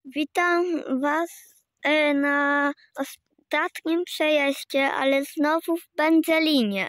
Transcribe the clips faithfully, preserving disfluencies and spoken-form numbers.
Witam Was na ostatnim przejeździe, ale znowu w Będzelinie.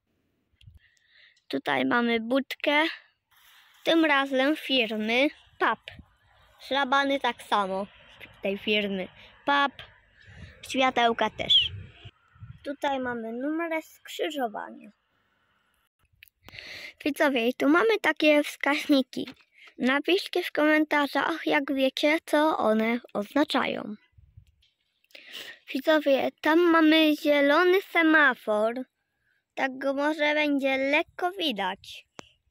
Tutaj mamy budkę, tym razem firmy P A P. Szlabany tak samo tej firmy P A P, światełka też. Tutaj mamy numer skrzyżowania. Widzowie, i tu mamy takie wskaźniki. Napiszcie w komentarzach, jak wiecie, co one oznaczają. Widzowie, tam mamy zielony semafor. Tak go może będzie lekko widać.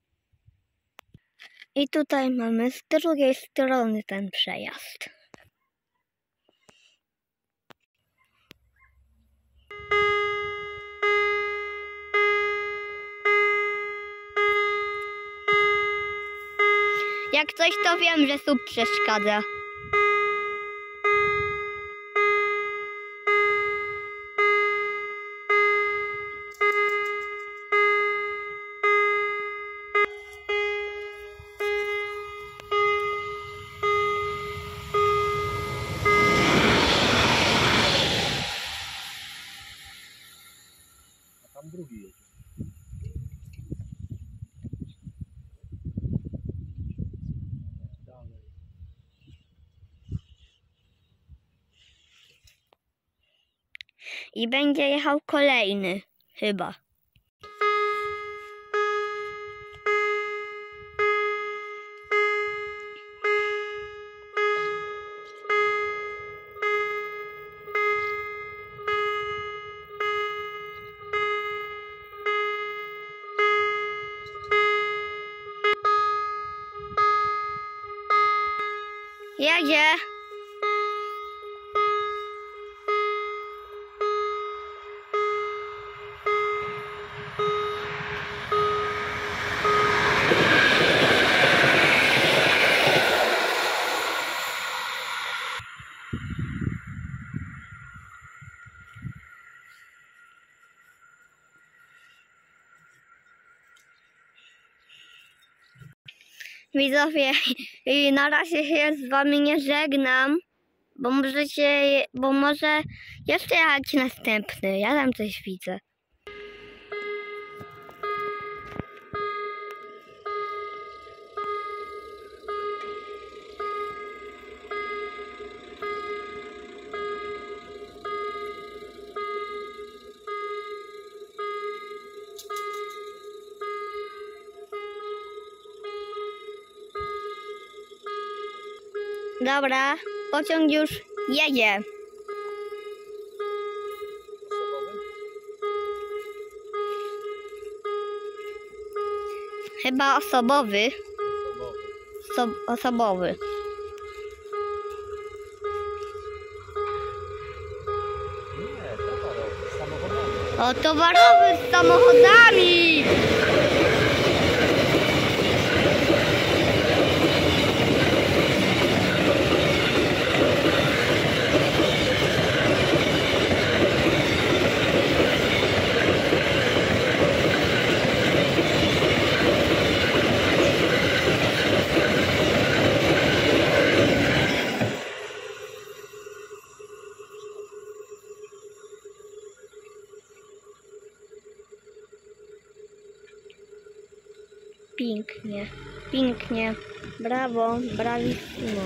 I tutaj mamy z drugiej strony ten przejazd. Jak coś, to wiem, że sub przeszkadza. A tam drugi jedzie. I będzie jechał kolejny, chyba. Jedzie. Widzowie, i na razie się z Wami nie żegnam, bo możecie, bo może jeszcze jakiś następny, ja tam coś widzę. Dobra, pociąg już jedzie. Chyba osobowy. So, osobowy. Nie, towarowy, z samochodami. O, towarowy z samochodami! Pięknie, pięknie, brawo, brawissimo.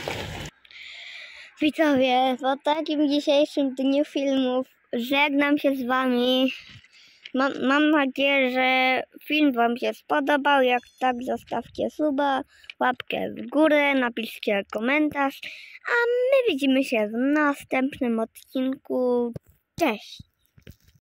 Widzowie, po takim dzisiejszym dniu filmów żegnam się z Wami. Mam, mam nadzieję, że film Wam się spodobał. Jak tak, zostawcie suba, łapkę w górę, napiszcie komentarz, a my widzimy się w następnym odcinku. Cześć!